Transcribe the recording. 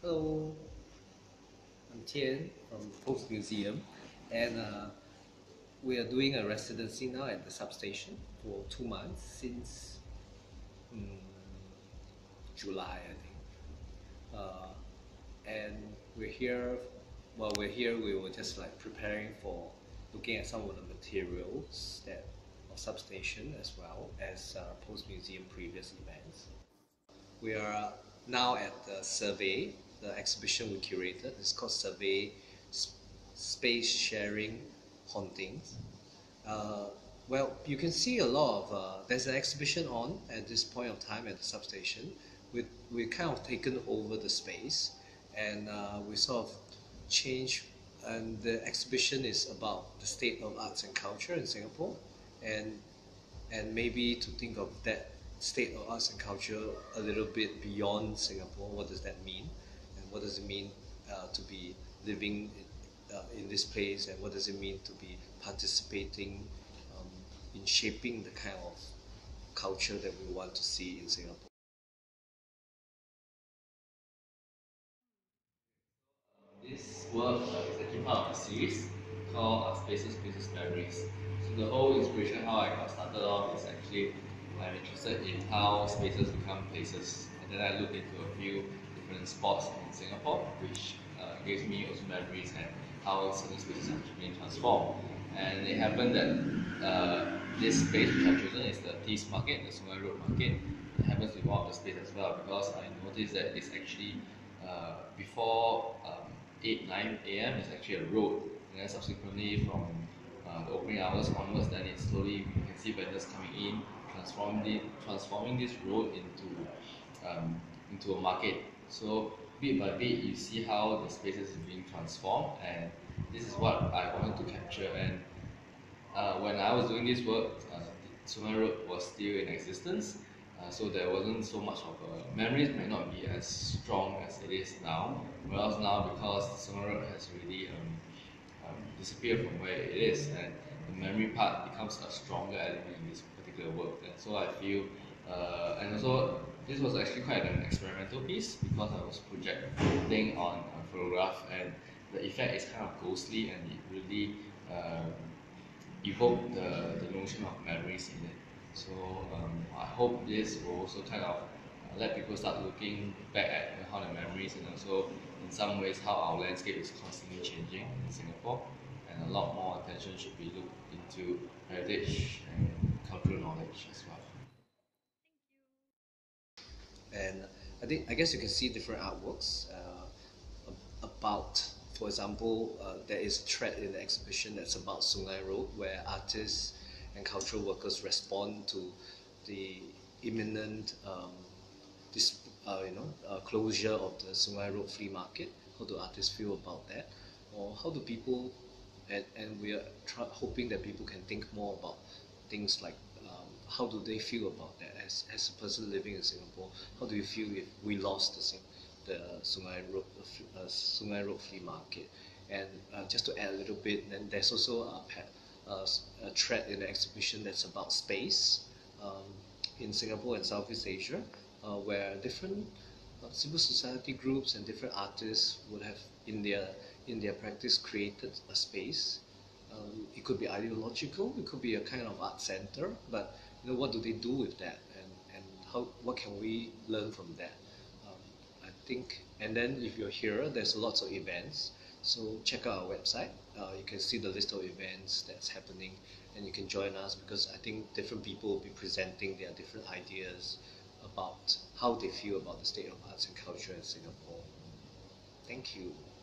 Hello, I'm Tian from Post Museum, and we are doing a residency now at the substation for 2 months since um, July, I think. And we're here. While we're here, we were just like preparing for looking at some of the materials that of substation as well as Post Museum previous events. We are now at the survey, the exhibition we curated. It's called Survey Space Sharing Hauntings. Uh, well, you can see a lot of, there's an exhibition on at this point of time at the substation. We kind of taken over the space and we sort of change, and the exhibition is about the state of arts and culture in Singapore, and maybe to think of that state of arts and culture a little bit beyond Singapore. What does that mean? And what does it mean to be living in this place? And what does it mean to be participating in shaping the kind of culture that we want to see in Singapore? This work is actually part of a series called Spaces, Places, Memories. So the whole inspiration, how I got started off, is actually I'm interested in how spaces become places. And then I looked into a few different spots in Singapore, which gives me also memories and how certain spaces have been transformed. And it happened that this space which I've chosen is the Tees Market, the Sungai Road Market. It happens to be one of the spaces as well because I noticed that it's actually before 8, 9 a.m. is actually a road, and then subsequently from the opening hours onwards, then it slowly you can see vendors coming in, transforming this road into a market. So bit by bit, you see how the spaces is being transformed, and this is what I wanted to capture. And when I was doing this work, Sungai Road was still in existence, so there wasn't so much of a memories might not be as strong as it is now. Whereas now, because Sungai Road has really disappeared from where it is, and the memory part becomes a stronger element in this particular work. And so I feel, and also this was actually quite an experimental piece because I was projecting on a photograph, and the effect is kind of ghostly, and it really evoke the notion of memories in it. So I hope this will also kind of let people start looking back at how the memories, and also in some ways how our landscape is constantly changing in Singapore, and a lot more attention should be looked into heritage and cultural knowledge as well. And I guess you can see different artworks about, for example, there is a thread in the exhibition that's about Sungai Road, where artists and cultural workers respond to the imminent closure of the Sungai Road Flea Market. How do artists feel about that? Or how do people, and we are hoping that people can think more about things like how do they feel about that as a person living in Singapore? How do you feel if we lost the Sungai Road Flea Market? And just to add a little bit, then there's also a thread in the exhibition that's about space in Singapore and Southeast Asia, where different civil society groups and different artists would have in their practice created a space. It could be ideological, it could be a kind of art center, but what do they do with that, and what can we learn from that? I think, and then if you're here, there's lots of events. So check out our website. You can see the list of events that's happening, and you can join us because I think different people will be presenting their different ideas about how they feel about the state of arts and culture in Singapore. Thank you.